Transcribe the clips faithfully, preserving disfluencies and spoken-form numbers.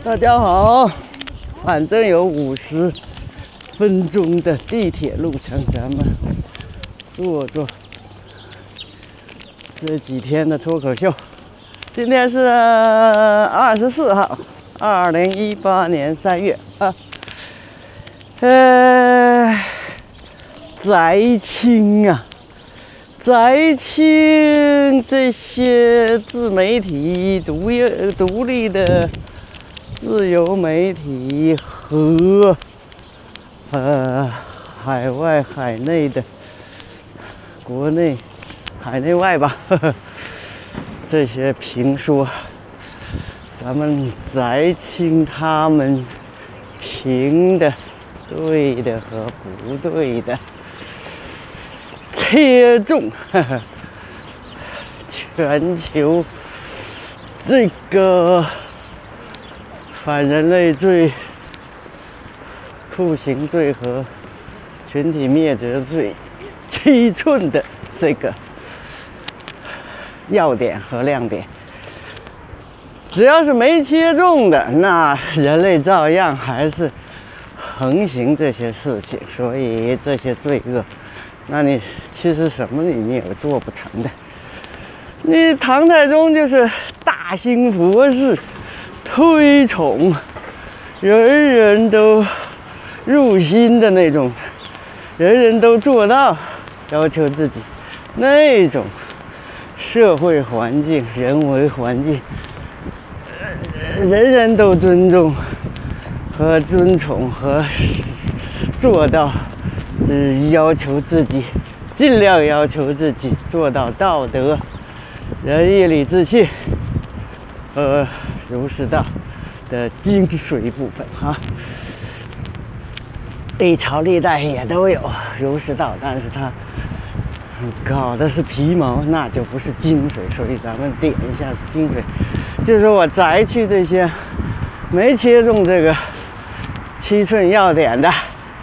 大家好，反正有五十分钟的地铁路程，咱们做做这几天的脱口秀。今天是二十四号，二零一八年三月啊。呃，翟青啊，翟青这些自媒体、独立独立的自由媒体和呃海外、海内的、国内、海内外吧，呵呵，这些评说，咱们翟青他们评的对的和不对的，切中呵呵全球这个反人类罪、酷刑罪和群体灭绝罪七寸的这个要点和亮点。只要是没切中的，那人类照样还是横行这些事情，所以这些罪恶，那你其实什么你也做不成的。你唐太宗就是大兴佛寺，推崇人人都入心的那种，人人都做到，要求自己那种社会环境、人为环境，人人都尊重和尊崇和做到，呃，要求自己，尽量要求自己做到道德、仁义礼智信，呃，儒释道的精髓部分哈。历朝历代也都有儒释道，但是它搞的是皮毛，那就不是精髓。所以咱们点一下是精髓，就是我摘去这些没切中这个七寸要点的，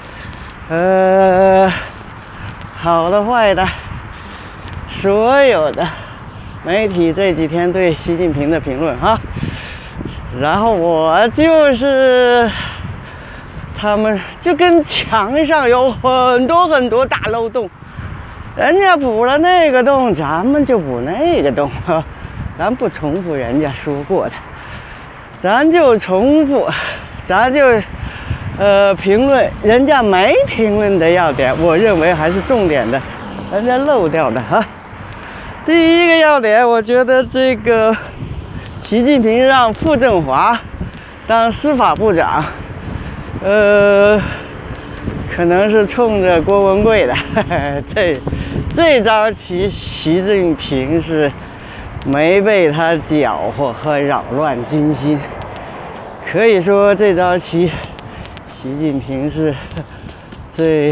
呃，好的坏的，所有的媒体这几天对习近平的评论哈，然后我就是他们就跟墙上有很多很多大漏洞，人家补了那个洞，咱们就补那个洞，咱不重复人家说过的，咱就重复，咱就呃评论人家没评论的要点，我认为还是重点的，人家漏掉的哈。第一个要点，我觉得这个习近平让傅政华当司法部长，呃，可能是冲着郭文贵的。呵呵这这招棋，习近平是没被他搅和和扰乱军心。可以说这招棋，习近平是这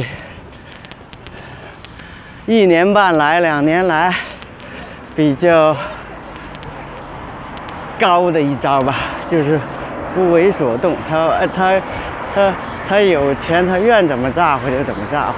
一年半来、两年来比较高的一招吧，就是不为所动。他他他他有钱，他愿怎么咋呼就怎么咋呼。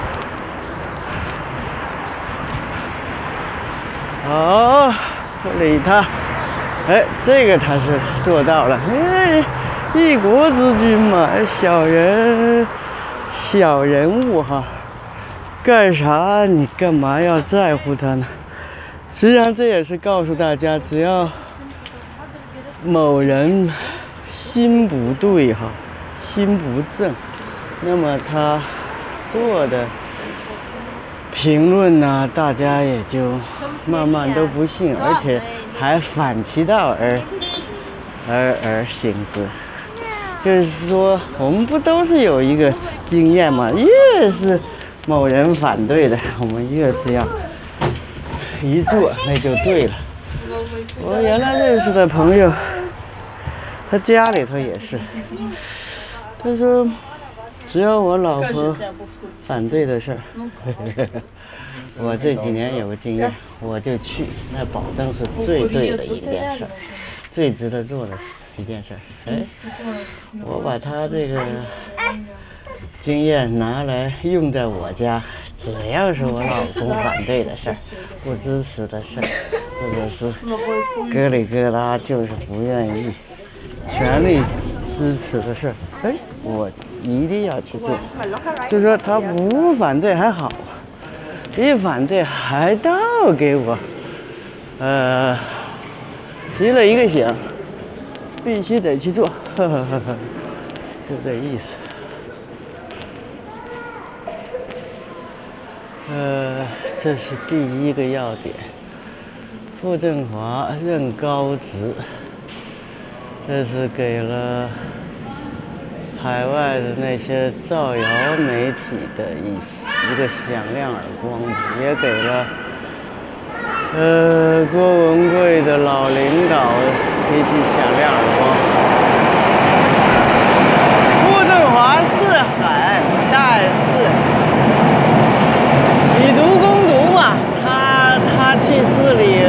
好，不理他。哎，这个他是做到了。哎，一国之君嘛，小人小人物哈，干啥你干嘛要在乎他呢？实际上这也是告诉大家，只要某人心不对哈，心不正，那么他做的评论呢，大家也就慢慢都不信，而且还反其道而而而行之。就是说，我们不都是有一个经验吗？越是某人反对的，我们越是要一做那就对了。我原来认识的朋友，他家里头也是，他说只要我老婆反对的事儿，我这几年有个经验，我就去，那保证是最对的一件事儿，最值得做的一件事儿。哎，我把他这个经验拿来用在我家，只要是我老公反对的事儿、不支持的事儿，或者是咯里咯啦就是不愿意，全力支持的事儿，哎，我一定要去做。就说他不反对还好，一反对还倒给我，呃，提了一个醒，必须得去做，呵呵呵呵，就这意思。呃，这是第一个要点。傅政华任高职，这是给了海外的那些造谣媒体的一一个响亮耳光，也给了呃郭文贵的老领导一记响亮耳光。傅政华是狠，但是以毒攻毒嘛，他他去治理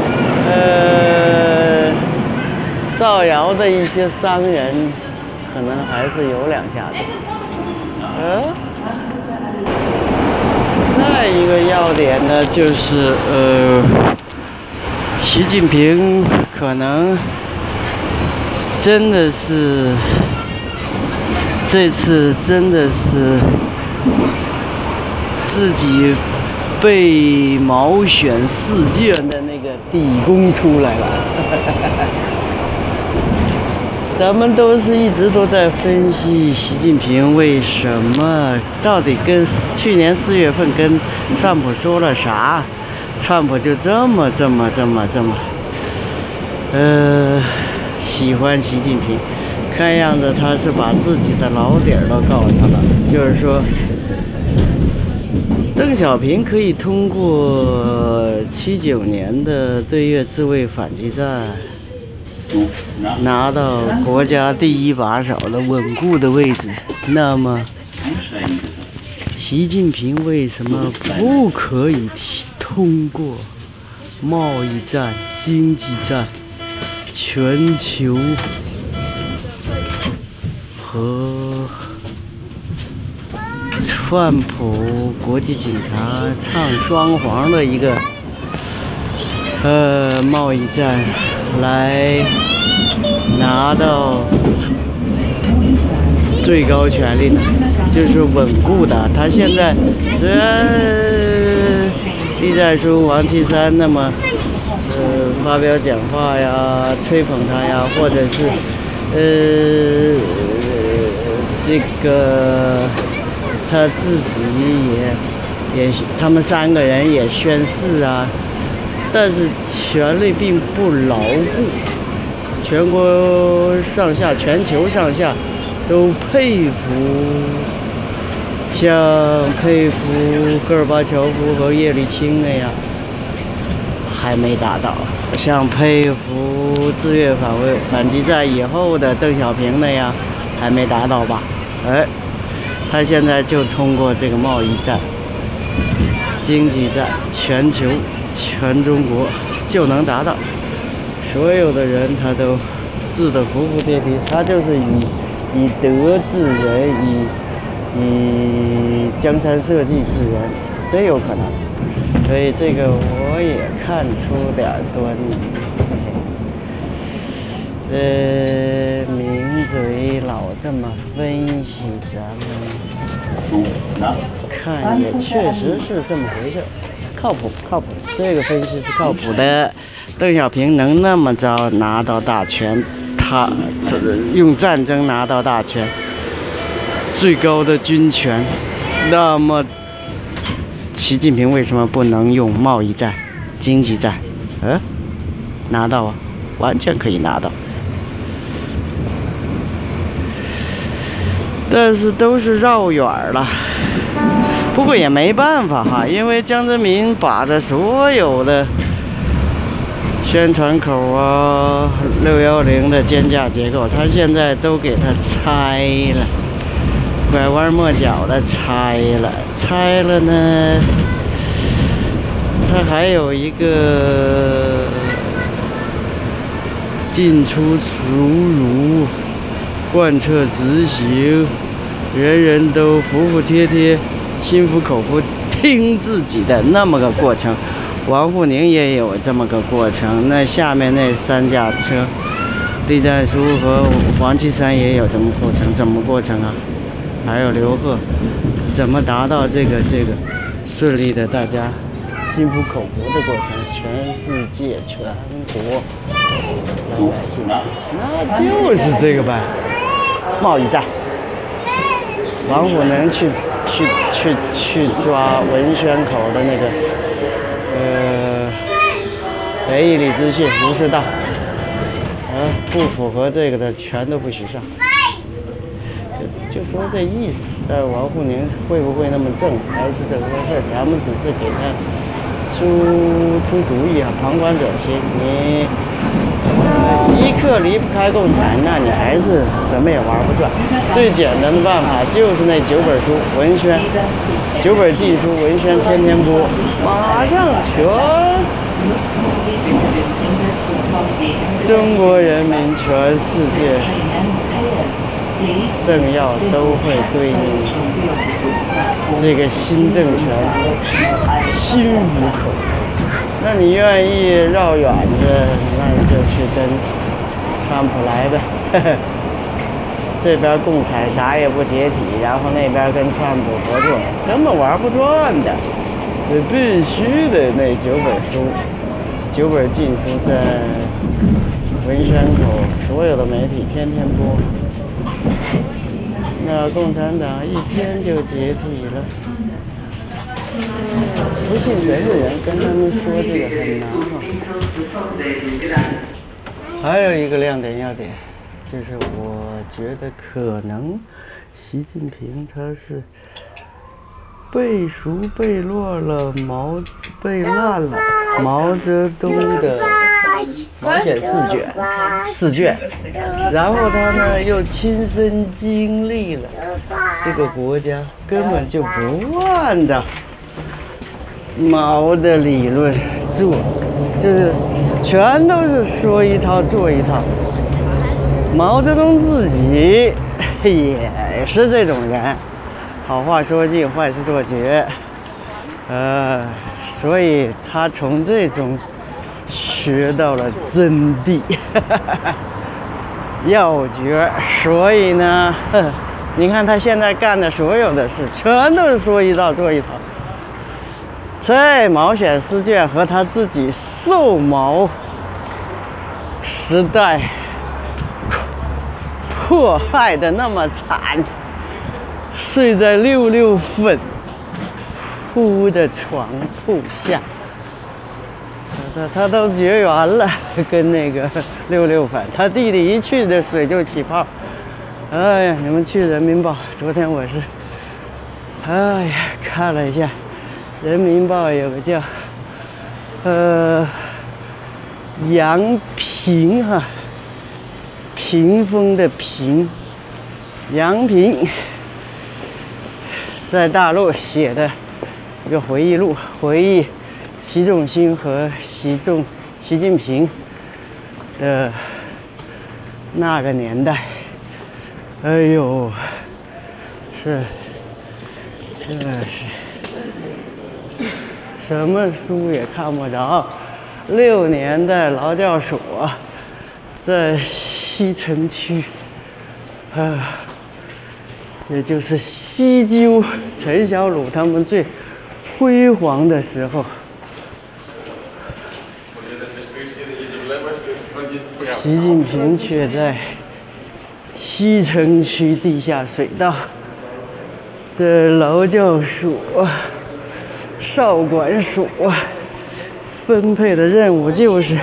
呃造谣的一些商人，可能还是有两下子。呃，再一个要点呢，就是呃，习近平可能真的是这次真的是自己被毛选试卷的那个底功出来了。咱们都是一直都在分析习近平为什么，到底跟去年四月份跟川普说了啥，川普就这么这么这么这么，呃，喜欢习近平。看样子他是把自己的老底儿都告诉他了，就是说，邓小平可以通过七九年的对越自卫反击战，拿到国家第一把手的稳固的位置，那么习近平为什么不可以通过贸易战、经济战、全球和川普国际警察唱双簧的一个呃贸易战来拿到最高权力呢？就是稳固的。他现在虽然栗战书、王岐山那么呃发表讲话呀、吹捧他呀，或者是呃这个他自己也也他们三个人也宣誓啊，但是权力并不牢固，全国上下、全球上下都佩服，像佩服戈尔巴乔夫和叶利钦那样，还没达到；像佩服自越反卫反击战以后的邓小平那样，还没达到吧？哎，他现在就通过这个贸易战、经济战、全球、全中国就能达到。所有的人他都治得服服帖帖，他就是以以德治人，以以江山社稷治人，真有可能。所以这个我也看出点端倪。呃，名嘴老这么分析咱们，看也确实是这么回事，靠谱靠谱，这个分析是靠谱的。邓小平能那么着拿到大权，他用战争拿到大权，最高的军权，那么习近平为什么不能用贸易战、经济战？嗯，拿到啊，完全可以拿到。但是都是绕远了，不过也没办法哈，因为江泽民把这所有的宣传口啊、六幺零的肩架结构，他现在都给它拆了，拐弯抹角的拆了，拆了呢，它还有一个进出如如。贯彻执行，人人都服服帖帖、心服口服听自己的那么个过程。王沪宁也有这么个过程。那下面那三驾车， 历代书和黄岐山也有什么过程？怎么过程啊？还有刘贺怎么达到这个这个顺利的大家心服口服的过程？全世界全国老百姓，那就是这个呗，贸易战。王虎能去去去去抓文宣口的那个呃北义理资讯儒释道。啊，不符合这个的全都不许上，就就说这意思。但王沪宁会不会那么正，还是这个事儿？咱们只是给他出出主意啊，旁观者清。你一刻离不开共产，那你还是什么也玩不转。最简单的办法就是那九本书文宣，九本禁书文宣天天播，马上全。中国人民全世界政要都会对你这个新政权心服口服。那你愿意绕远的，那你就去跟川普来呗。呵呵，这边共产啥也不解体，然后那边跟川普合作，根本玩不转的。这必须得那九本书。九本禁书在文宣口所有的媒体天天播，那共产党一天就解体了。不信谁是人，跟他们说这个很难啊。还有一个亮点要点，就是我觉得可能习近平他是背熟背落了毛背烂了毛泽东的毛选四卷四卷，然后他呢又亲身经历了这个国家根本就不按照毛的理论做，就是全都是说一套做一套。毛泽东自己也是这种人。好话说尽，坏事做绝，呃，所以他从这种学到了真谛，要诀。所以呢，你看他现在干的所有的事，全都是说一套做一套。这毛选四卷和他自己受毛时代迫害的那么惨。睡在六六粉铺的床铺下，他他都绝缘了，跟那个六六粉，他弟弟一去这水就起泡。哎呀，你们去人民报，昨天我是，哎呀看了一下，人民报有个叫呃杨平哈，屏风的屏，杨平。在大陆写的一个回忆录，回忆习仲勋和习仲习近平的那个年代。哎呦，是，这是什么书也看不着。六年代劳教所在西城区，啊。也就是西纠陈小鲁他们最辉煌的时候，习近平却在西城区地下水道这劳教所、少管所分配的任务就是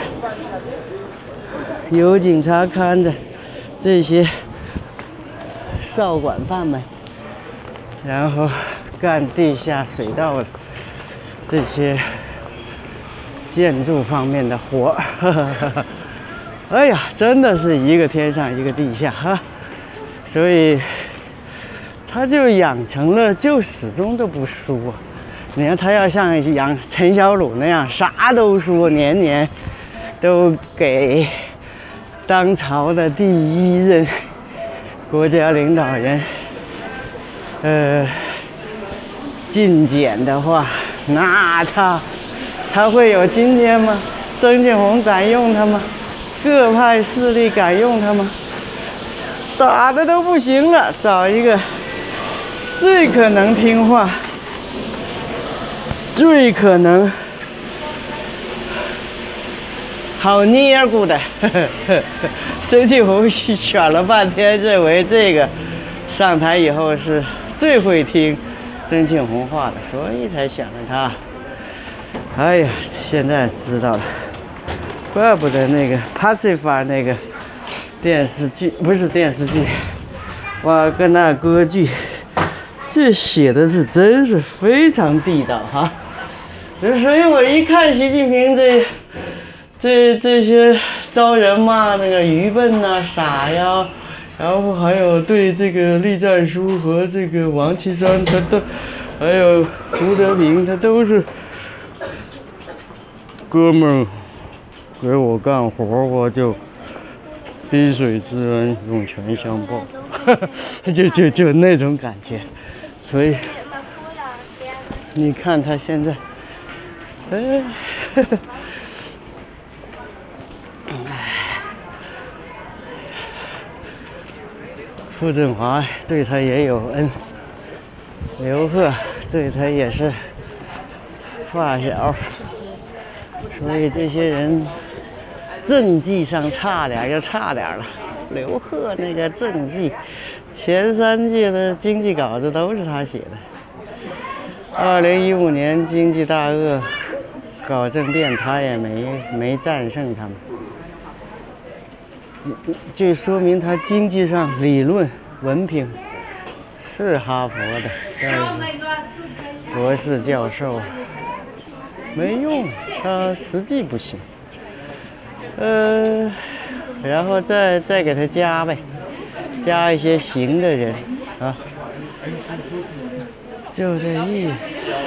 有警察看着这些少管犯们，然后干地下水道的这些建筑方面的活。哎呀，真的是一个天上一个地下哈，所以他就养成了就始终都不输啊。你看他要像杨陈小鲁那样啥都说，年年都给当朝的第一任国家领导人呃进谏的话，那他他会有今天吗？曾庆红敢用他吗？ 各派势力敢用他吗？打的都不行了，找一个最可能听话、最可能好捏咕的。曾庆红选了半天，认为这个上台以后是最会听曾庆红话的，所以才选了他。哎呀，现在知道了，怪不得那个 Pacifier 那个电视剧不是电视剧，瓦格纳歌剧，这写的是真是非常地道哈。所以我一看习近平这这这些招人骂那个愚笨呐、啊、傻呀，然后还有对这个栗战书和这个王岐山他都，还有胡德平他都是哥们儿，给我干活我就滴水之恩涌泉相报，就就就那种感觉。所以你看他现在，哎。傅政华对他也有恩，刘贺对他也是发小，所以这些人政绩上差点就差点了。刘贺那个政绩，前三届的经济稿子都是他写的。二零一五年经济大鳄搞政变，他也没没战胜他们。就说明他经济上理论文凭是哈佛的，但是博士教授没用，他实际不行。呃，然后再再给他加呗，加一些行的人啊，就这意思。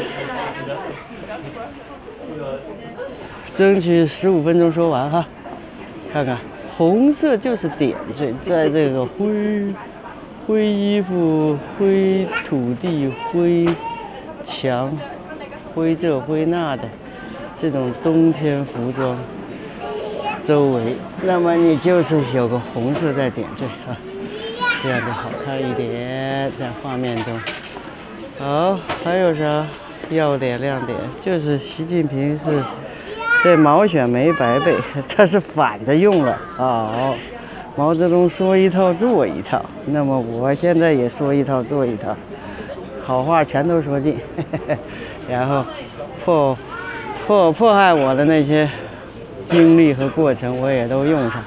争取十五分钟说完哈，看看。红色就是点缀，在这个灰灰衣服、灰土地、灰墙、灰这灰那的这种冬天服装周围，那么你就是有个红色在点缀啊，这样就好看一点，在画面中。好，还有啥要点亮点？就是习近平是。这毛选没白背，他是反着用了哦。毛泽东说一套做一套，那么我现在也说一套做一套，好话全都说尽，呵呵，然后迫迫迫害我的那些经历和过程我也都用上。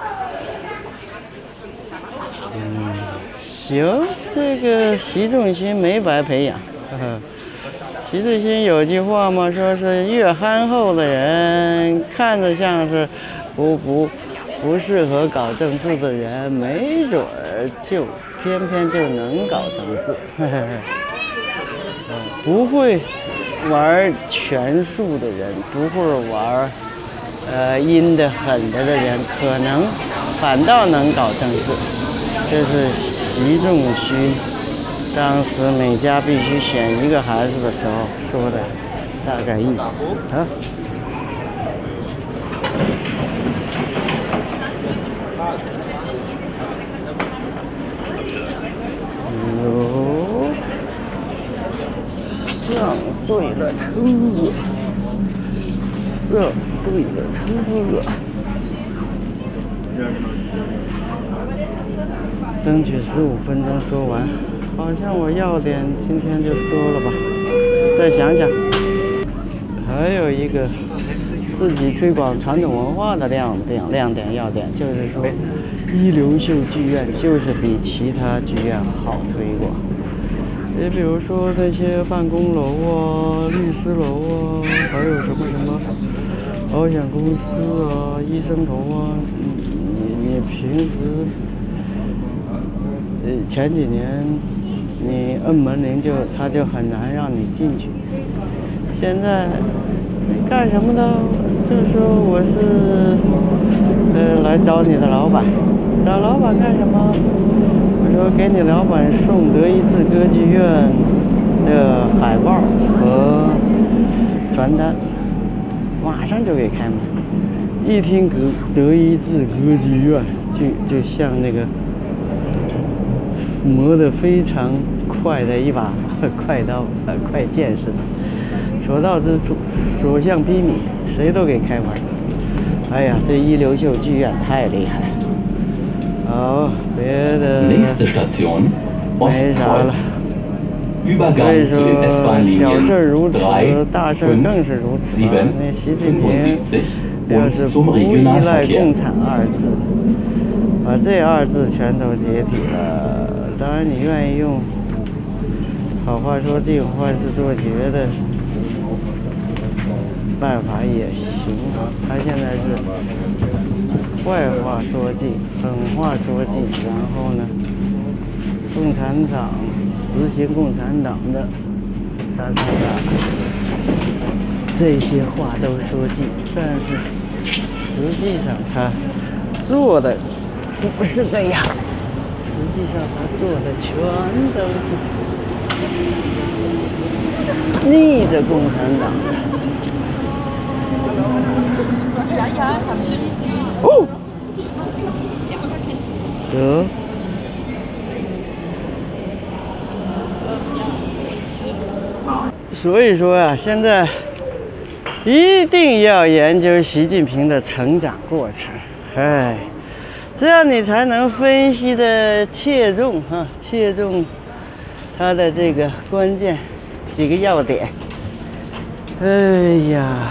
嗯，行，这个习仲勋没白培养，呵呵。习仲勋有句话嘛，说是越憨厚的人，看着像是不不不适合搞政治的人，没准儿就偏偏就能搞政治。呵呵呵，不会玩权术的人，不会玩呃阴的狠的的人，可能反倒能搞政治。这是习仲勋当时每家必须选一个孩子的时候说的大概意思啊。有上对了车，上对了车，争取十五分钟说完。好像我要点今天就说了吧，再想想。还有一个自己推广传统文化的亮点亮点要点，就是说一流秀剧院就是比其他剧院好推广。也比如说那些办公楼啊、律师楼啊，还有什么什么保险公司啊、医生楼啊，你你平时呃前几年。你摁门铃就他就很难让你进去。现在你干什么呢？就说我是呃来找你的老板，找老板干什么？我说给你老板送德意志歌剧院的海报和传单，马上就给开门。 一听德德意志歌剧院，就就像那个磨得非常快的一把快刀，呃，快剑似的，所到之处，所向披靡，谁都给开玩。哎呀，这一流秀剧院太厉害了。好，别的没啥了。所以说，小事如此，大事更是如此啊！那习近平要是不依赖共产二字，把这二字全都解体了，当然你愿意用好话说尽，坏事做绝的办法也行啊。他现在是坏话说尽，狠话说尽，然后呢，共产党执行共产党的啥啥啥，这些话都说尽，但是实际上他做的不是这样，实际上他做的全都是逆着共产党的。哦，得。所以说啊，现在一定要研究习近平的成长过程，哎，这样你才能分析的切中哈，切中他的这个关键几个要点。哎呀，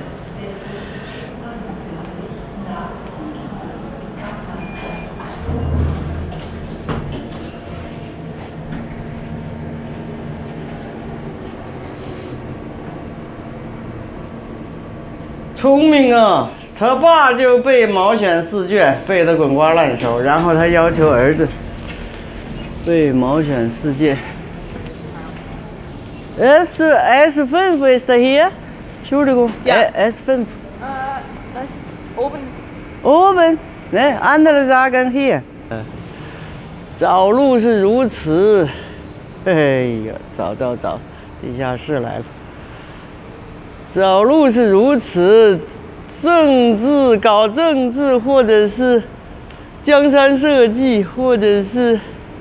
聪明啊！他爸就背毛选四卷，背得滚瓜烂熟，然后他要求儿子背毛选四卷。S S fünf ist er hier? Entschuldigung. Ja. S fünf. Äh, das ist oben. Oben. Ne, andere sagen hier. 找路是如此。哎呀，找找找，地下室来了。找路是如此，政治搞政治，或者是江山社稷，或者是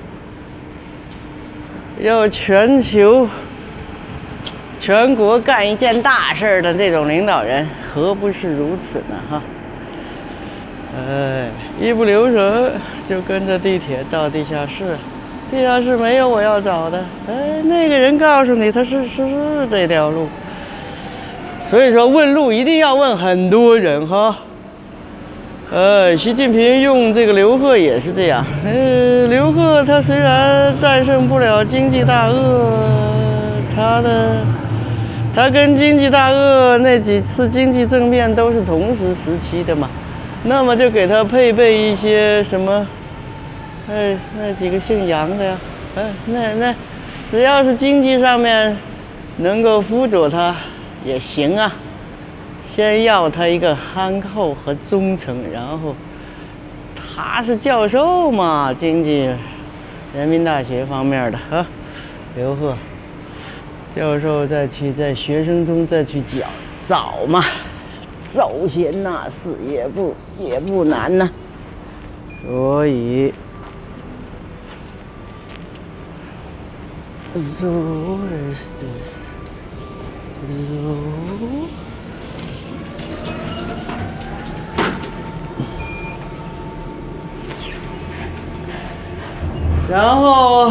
要全球、全国干一件大事的这种领导人，何不是如此呢？哈，哎，一不留神就跟着地铁到地下室，地下室没有我要找的，哎，那个人告诉你他是是是这条路。所以说问路一定要问很多人哈。呃，习近平用这个刘鹤也是这样。呃，刘鹤他虽然战胜不了经济大鳄，他的他跟经济大鳄那几次经济政变都是同时时期的嘛，那么就给他配备一些什么，哎，那几个姓杨的呀，哎，那那只要是经济上面能够辅佐他。也行啊，先要他一个憨厚和忠诚，然后他是教授嘛，经济人民大学方面的啊，刘鹤教授再去在学生中再去讲找嘛，招贤纳士也不也不难呢，所以so is this。然后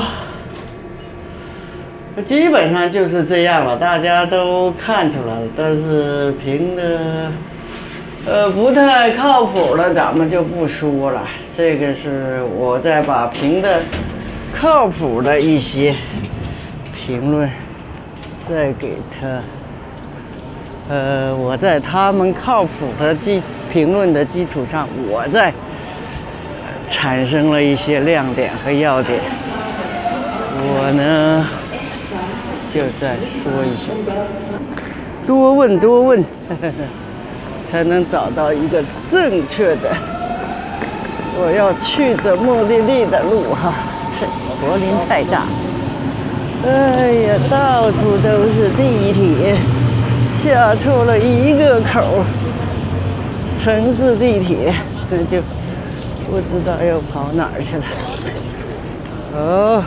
基本上就是这样了，大家都看出来了，但是评的呃不太靠谱的咱们就不说了，这个是我再把评的靠谱的一些评论再给他。呃，我在他们靠谱的基评论的基础上，我再产生了一些亮点和要点。我呢，就再说一下，多问多问，呵呵才能找到一个正确的我要去的目的地的路哈。这柏林太大，哎呀，到处都是地铁。下错了一个口， 城市地铁，那就不知道又跑哪儿去了。哦，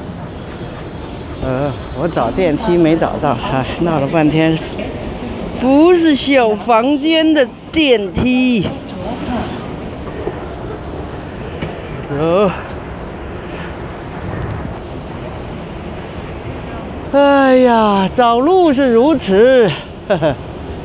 呃，我找电梯没找到，哎，闹了半天，不是小房间的电梯。走。哎呀，找路是如此，呵呵。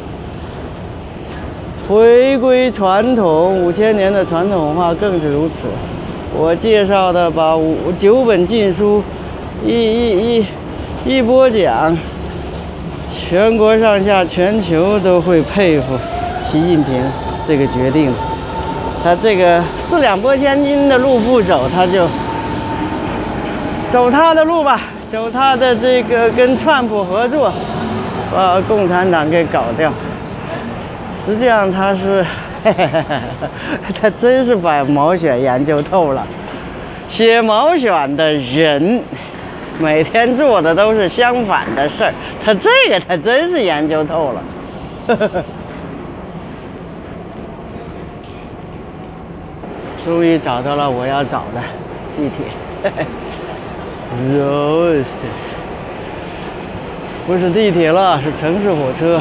回归传统，五千年的传统文化更是如此。我介绍的把五九本禁书一一一一播讲，全国上下全球都会佩服习近平这个决定。他这个四两拨千斤的路不走，他就走他的路吧。走他的这个跟川普合作，把共产党给搞掉。实际上他是，他真是把毛选研究透了。写毛选的人，每天做的都是相反的事儿。他这个他真是研究透了。终于找到了我要找的地铁。Rostes， 不是地铁了，是城市火车。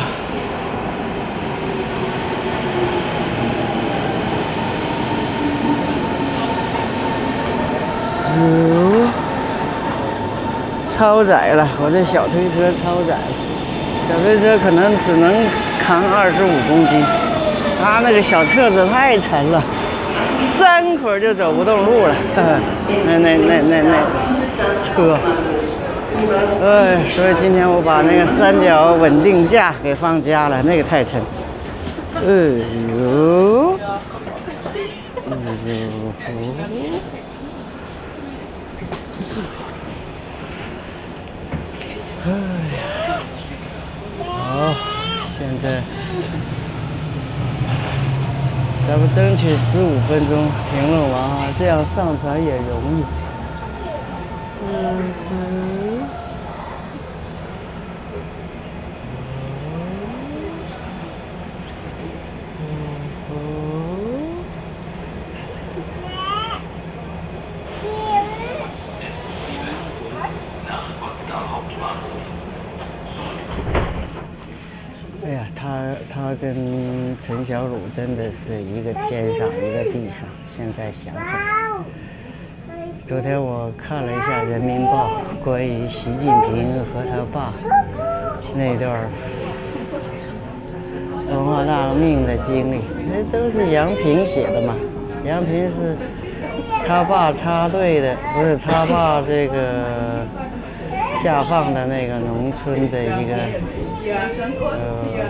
哦，超载了，我这小推车超载了，小推车可能只能扛二十五公斤，它那个小车子太沉了。三捆就走不动路了，那那那那那车，哎，所以今天我把那个三角稳定架给放家了，那个太沉。哎呦，哎呦，哎呀，好，现在。咱们争取十五分钟评论完啊，这样上传也容易。嗯哼。哎呀，他他跟陈小鲁真的是一个天上一个地上。现在想想，昨天我看了一下《人民报》关于习近平和他爸那段文化大革命的经历，那都是杨平写的嘛。杨平是他爸插队的，不是他爸这个下放的那个农村的一个呃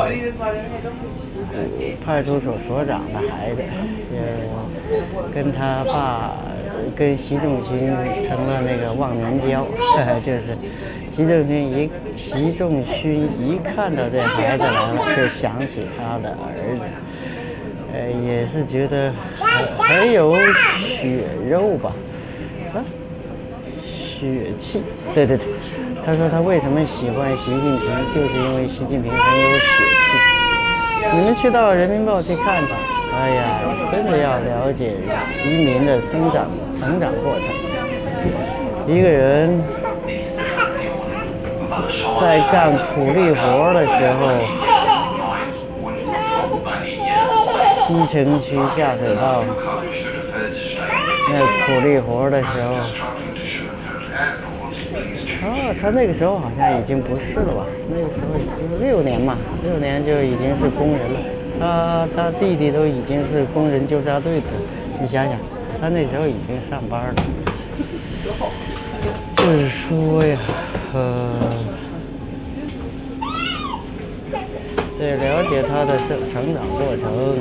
派出所所长的孩子，呃，跟他爸跟习仲勋成了那个忘年交，就是习仲勋一习仲勋一看到这孩子来了，就想起他的儿子，呃，也是觉得很很有血肉吧，啊。血气，对对对，他说他为什么喜欢习近平，就是因为习近平很有血气。你们去到人民报去看看，哎呀，真的要了解移民的生长成长过程。一个人在干苦力活的时候，西城区下水道那苦力活的时候。啊，他那个时候好像已经不是了吧？那个时候六年嘛，六年就已经是工人了。他他弟弟都已经是工人纠察队的，你想想，他那时候已经上班了。就是说呀，呃，得了解他的成成长过程。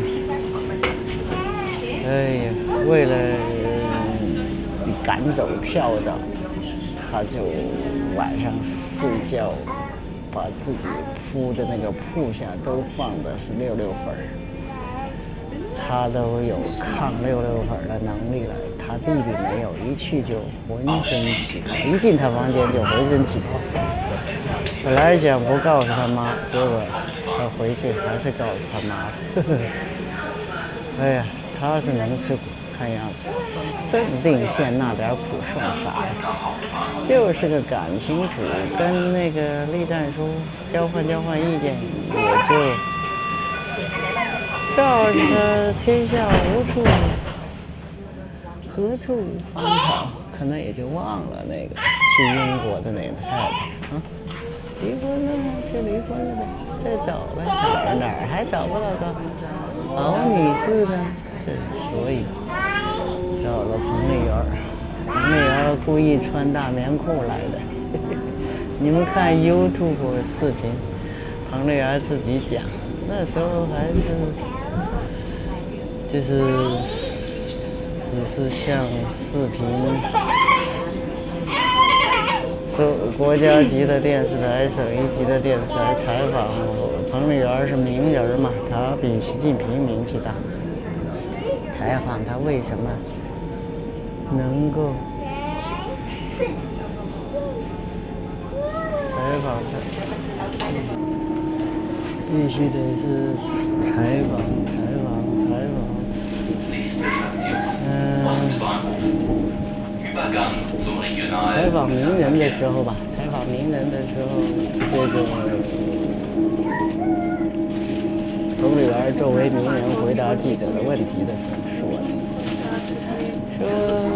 哎呀，为了赶走跳蚤。他就晚上睡觉，把自己铺的那个铺下都放的是六六粉儿，他都有抗六六粉的能力了。他弟弟没有，一去就浑身起泡，一进他房间就浑身起泡。本来想不告诉他妈，结果他回去还是告诉他妈。呵呵哎呀，他是能吃苦，看样子。正定县那点苦算啥呀？就是个感情谱，跟那个栗战书交换交换意见，也就告诉他天下无处何处无芳草，可能也就忘了那个去英国的那个太太啊。离婚了就离婚了呗，再找呗，哪儿哪儿还找不到个好女婿呢？所以找了彭丽媛，彭丽媛故意穿大棉裤来的。你们看 YouTube 视频，彭丽媛自己讲，那时候还是就是只是像视频。国国家级的电视台、省一级的电视台采访彭丽媛是名人嘛，她比习近平名气大。采访她为什么能够采访她，必须得是采访、采访、采访。嗯。采访名人的时候吧，采访名人的时候，这个彭丽媛作为名人回答记者的问题的时候说的，说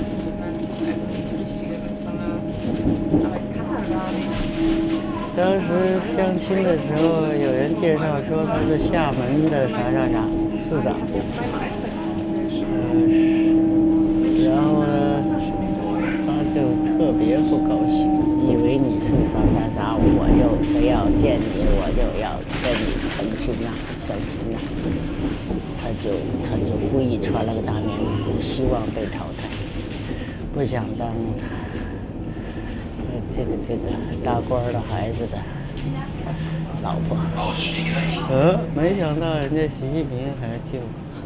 当时相亲的时候，有人介绍说他是厦门的啥啥啥市长，呃，然后呢？就特别不高兴，以为你是啥啥啥，我就非要见你，我就要跟你成亲啊，相亲啊。他就他就故意穿了个大棉裤，希望被淘汰。不想当呃这个这个大官的孩子的老婆。呃，没想到人家习近平还就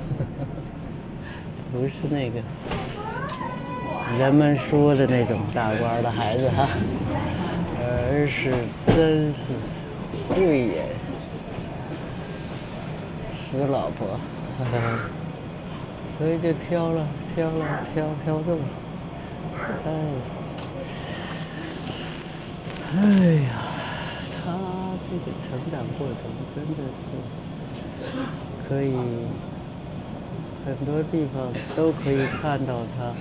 不是那个。人们说的那种大官的孩子哈，而是真是慧眼识老婆，呵呵，所以就挑了挑了挑挑中了，哎，哎呀，他这个成长过程真的是可以。很多地方都可以看到他，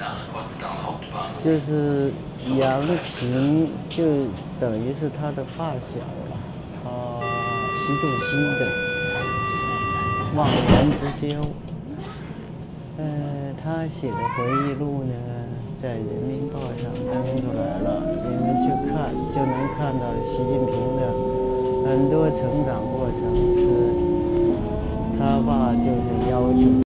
就是杨平就等于是他的发小了，他习仲勋的忘年之交。呃，他写的回忆录呢，在人民报上登出来了，你们去看就能看到习近平的很多成长过程是，他爸就是要求。